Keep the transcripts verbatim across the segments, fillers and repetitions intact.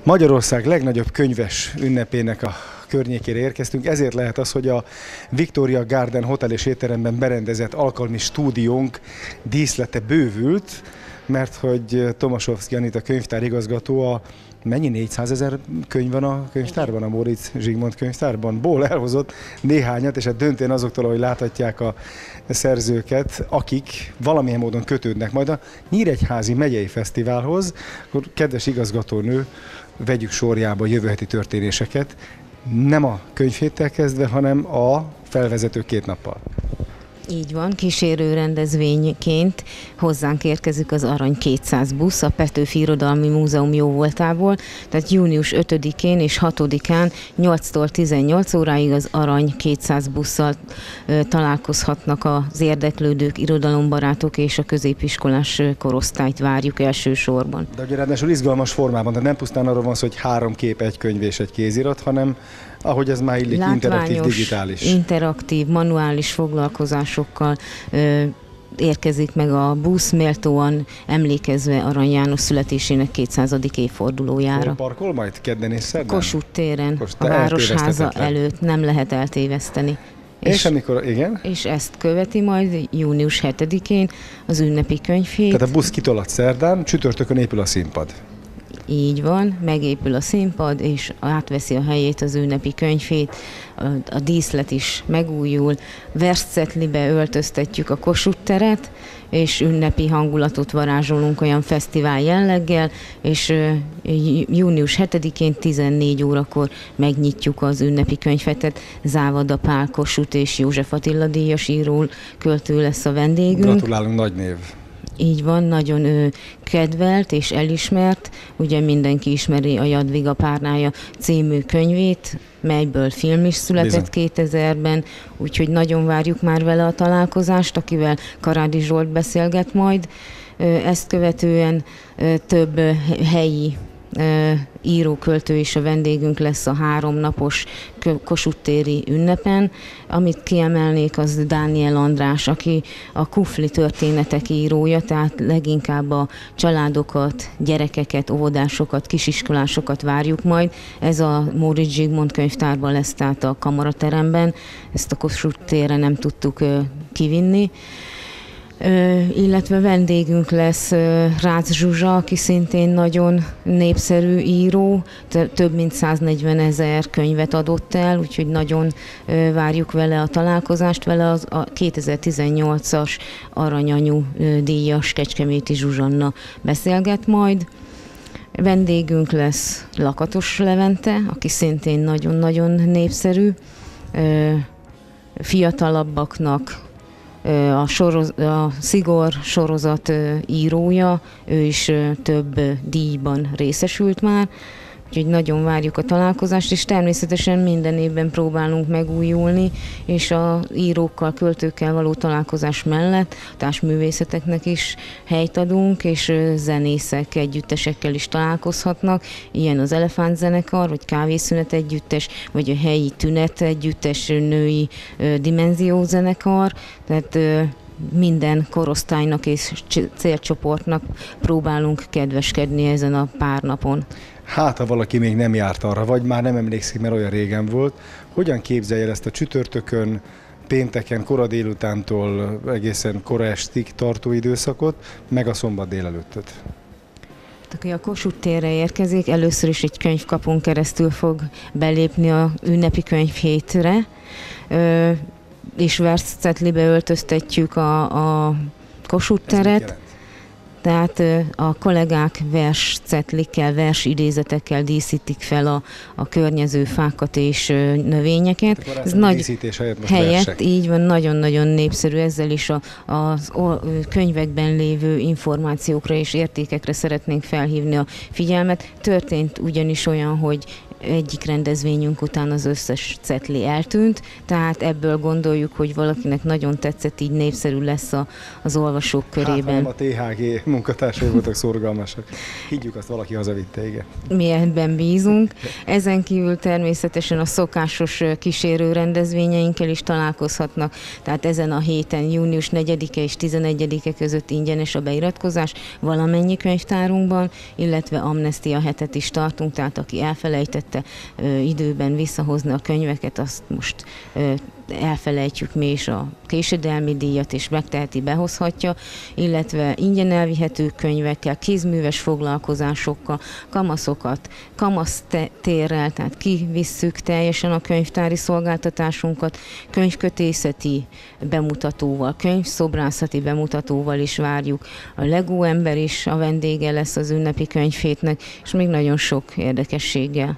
Magyarország legnagyobb könyves ünnepének a környékére érkeztünk, ezért lehet az, hogy a Victoria Garden Hotel és étteremben berendezett alkalmi stúdiónk díszlete bővült, mert hogy Tomaszowski Anita könyvtár igazgató a mennyi négyszázezer könyv van a könyvtárban, a Móricz Zsigmond könyvtárban? Ból elhozott néhányat, és hát döntően azoktól, ahogy láthatják a szerzőket, akik valamilyen módon kötődnek majd a Nyíregyházi Megyei Fesztiválhoz, akkor kedves igazgatónő, vegyük sorjába jövő heti történéseket, nem a könyvhéttel kezdve, hanem a felvezető két nappal. Így van, kísérő rendezvényként hozzánk érkezik az Arany kétszáz busz a Petőfi Irodalmi Múzeum jóvoltából, tehát június ötödikén és hatodikán nyolctól tizennyolc óráig az Arany kétszáz busszal ö, találkozhatnak az érdeklődők, irodalombarátok és a középiskolás korosztályt várjuk elsősorban. De ugye ráadásul izgalmas formában, de nem pusztán arról van szó, hogy három kép, egy könyv és egy kézirat, hanem ahogy ez már illik, interaktív, digitális. interaktív, manuális foglalkozásokkal ö, érkezik meg a busz, méltóan emlékezve Arany János születésének kétszázadik évfordulójára. Hol parkol majd kedden és szerdán? Kossuth téren, Kossuth, a Városháza előtt, nem lehet eltéveszteni. És, és amikor, igen? És ezt követi majd június hetedikén az ünnepi könyvhét. Tehát a busz kitolad szerdán, csütörtökön épül a színpad. Így van, megépül a színpad, és átveszi a helyét az ünnepi könyvhét, a, a díszlet is megújul, verscetlibe öltöztetjük a Kossuth teret, és ünnepi hangulatot varázsolunk olyan fesztivál jelleggel, és június hetedikén tizennégy órakor megnyitjuk az ünnepi könyvhetet. Závada Pál Kossuth és József Attila díjas író, költő lesz a vendégünk. Gratulálunk, nagy név! Így van, nagyon ő, kedvelt és elismert, ugye mindenki ismeri a Jadviga Párnája című könyvét, melyből film is született Bizony. kétezerben, úgyhogy nagyon várjuk már vele a találkozást, akivel Karádi Zsolt beszélget majd. Ezt követően több helyi író-költő is a vendégünk lesz a háromnapos Kossuth téri ünnepen. Amit kiemelnék, az Dániel András, aki a kufli történetek írója, tehát leginkább a családokat, gyerekeket, óvodásokat, kisiskolásokat várjuk majd. Ez a Móricz Zsigmond könyvtárban lesz, tehát a kamarateremben. Ezt a Kossuth térre nem tudtuk kivinni. Ö, illetve vendégünk lesz ö, Rácz Zsuzsa, aki szintén nagyon népszerű író, több mint száznegyvenezer könyvet adott el, úgyhogy nagyon ö, várjuk vele a találkozást, vele az a kétezer-tizennyolcas Aranyanyú ö, díjas Kecskeméti Zsuzsanna beszélget majd. Vendégünk lesz Lakatos Levente, aki szintén nagyon-nagyon népszerű, ö, fiatalabbaknak A, soroz, a Szigor sorozat írója, ő is több díjban részesült már, úgyhogy nagyon várjuk a találkozást, és természetesen minden évben próbálunk megújulni, és az írókkal, költőkkel való találkozás mellett társművészeteknek is helyt adunk, és zenészek, együttesekkel is találkozhatnak, ilyen az Elefánt zenekar, vagy Kávészünet együttes, vagy a helyi Tünet együttes női dimenzió zenekar, tehát minden korosztálynak és célcsoportnak próbálunk kedveskedni ezen a pár napon. Hát, ha valaki még nem járt arra, vagy már nem emlékszik, mert olyan régen volt, hogyan képzelje ezt a csütörtökön, pénteken, kora délutántól egészen kora estig tartó időszakot, meg a szombat délelőttöt? Aki a Kossuth térre érkezik, először is egy könyvkapun keresztül fog belépni a ünnepi könyvhétre, és verscetlibe öltöztetjük a, a Kossuth teret. Tehát a kollégák verscetlikkel, versidézetekkel díszítik fel a, a környező fákat és növényeket. Ez nagy díszítés helyett, most helyett versek. Így van, nagyon-nagyon népszerű, ezzel is a, a, a könyvekben lévő információkra és értékekre szeretnénk felhívni a figyelmet. Történt ugyanis olyan, hogy egyik rendezvényünk után az összes cetli eltűnt, tehát ebből gondoljuk, hogy valakinek nagyon tetszett, így népszerű lesz a, az olvasók körében. Hát, nem a té há gé munkatársai voltak szorgalmasak. Higgyük, azt valaki hazavitte, igen. Mi ebben bízunk. Ezen kívül természetesen a szokásos kísérő rendezvényeinkkel is találkozhatnak, tehát ezen a héten június negyedike és tizenegyedike között ingyenes a beiratkozás valamennyi könyvtárunkban, illetve amnestia hetet is tartunk, tehát aki elfelejtette ö, időben visszahozni a könyveket, azt most ö, elfelejtjük mi is a késedelmi díjat, és megteheti, behozhatja, illetve ingyen elvihető könyvekkel, kézműves foglalkozásokkal, kamaszokat, kamasztérrel, tehát kivisszük teljesen a könyvtári szolgáltatásunkat, könyvkötészeti bemutatóval, könyvszobrászati bemutatóval is várjuk. A Lego ember is a vendége lesz az ünnepi könyvhétnek, és még nagyon sok érdekességgel.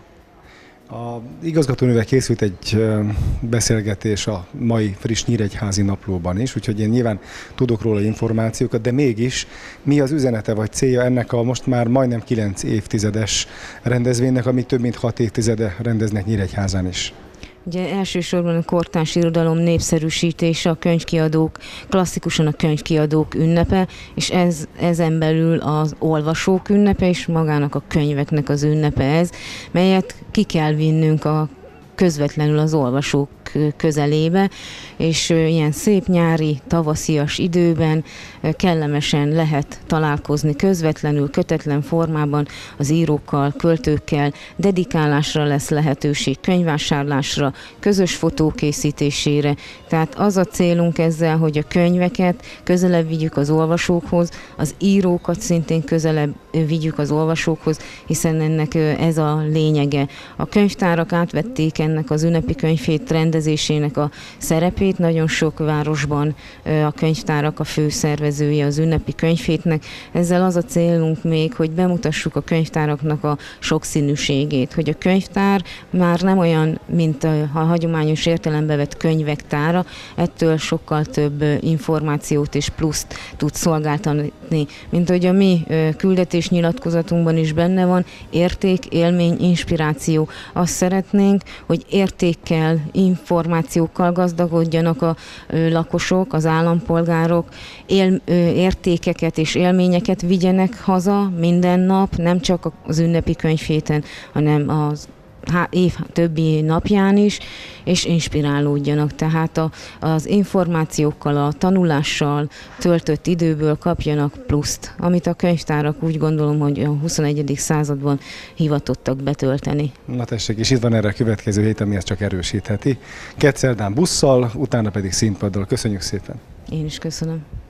A igazgatónővel készült egy beszélgetés a mai friss Nyíregyházi Naplóban is, úgyhogy én nyilván tudok róla információkat, de mégis mi az üzenete vagy célja ennek a most már majdnem kilenc évtizedes rendezvénynek, amit több mint hat évtizede rendeznek Nyíregyházán is? Ugye elsősorban a kortárs irodalom népszerűsítése, a könyvkiadók, klasszikusan a könyvkiadók ünnepe, és ez, ezen belül az olvasók ünnepe, és magának a könyveknek az ünnepe ez, melyet ki kell vinnünk a közvetlenül az olvasók közelébe, és ilyen szép nyári, tavaszias időben kellemesen lehet találkozni közvetlenül, kötetlen formában az írókkal, költőkkel, dedikálásra lesz lehetőség, könyvvásárlásra, közös fotókészítésére. Tehát az a célunk ezzel, hogy a könyveket közelebb vigyük az olvasókhoz, az írókat szintén közelebb vigyük az olvasókhoz, hiszen ennek ez a lényege. A könyvtárak átvették ennek az ünnepi könyvhét rendezésének a szerepét. Nagyon sok városban a könyvtárak a fő szervezője az ünnepi könyvhétnek. Ezzel az a célunk még, hogy bemutassuk a könyvtáraknak a sokszínűségét, hogy a könyvtár már nem olyan, mint a hagyományos értelembe vett könyvek tára, ettől sokkal több információt és pluszt tud szolgáltatni, mint hogy a mi küldetésnyilatkozatunkban is benne van, érték, élmény, inspiráció. Azt szeretnénk, hogy értékkel, információkkal gazdagodjanak a lakosok, az állampolgárok, él, értékeket és élményeket vigyenek haza minden nap, nem csak az ünnepi könyvhéten, hanem az év többi napján is, és inspirálódjanak. Tehát a, az információkkal, a tanulással töltött időből kapjanak pluszt, amit a könyvtárak úgy gondolom, hogy a huszonegyedik században hivatottak betölteni. Na tessék, és itt van erre a következő hét, ami ezt csak erősítheti. Kedszerdán busszal, utána pedig színpaddal. Köszönjük szépen! Én is köszönöm.